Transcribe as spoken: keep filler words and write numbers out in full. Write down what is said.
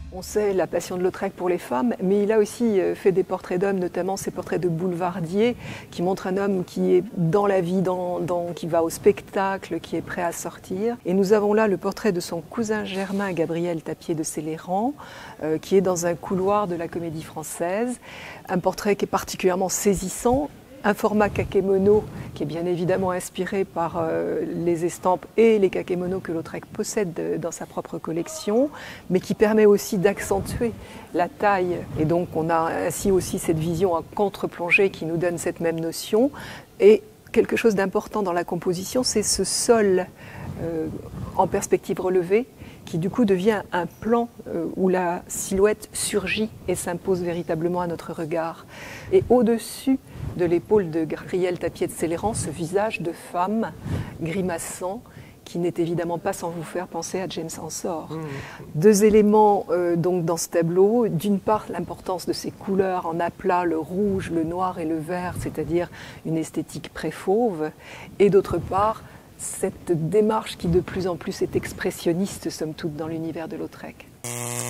On sait la passion de Lautrec pour les femmes, mais il a aussi fait des portraits d'hommes, notamment ses portraits de boulevardier, qui montrent un homme qui est dans la vie, dans, dans, qui va au spectacle, qui est prêt à sortir. Et nous avons là le portrait de son cousin germain, Gabriel Tapier de Céléran, euh, qui est dans un couloir de la Comédie Française. Un portrait qui est particulièrement saisissant. Un format kakémono qui est bien évidemment inspiré par euh, les estampes et les kakémonos que Lautrec possède de, dans sa propre collection, mais qui permet aussi d'accentuer la taille. Et donc on a ainsi aussi cette vision en contre-plongée qui nous donne cette même notion. Et quelque chose d'important dans la composition, c'est ce sol euh, en perspective relevée, qui du coup devient un plan euh, où la silhouette surgit et s'impose véritablement à notre regard. Et au-dessus de l'épaule de Gabriel Tapier de Céléran, ce visage de femme grimaçant, qui n'est évidemment pas sans vous faire penser à James Ensor. Mmh. Deux éléments euh, donc dans ce tableau. D'une part, l'importance de ces couleurs en aplat, le rouge, le noir et le vert, c'est-à-dire une esthétique pré-fauve. Et d'autre part, cette démarche qui de plus en plus est expressionniste, somme toute, dans l'univers de Lautrec.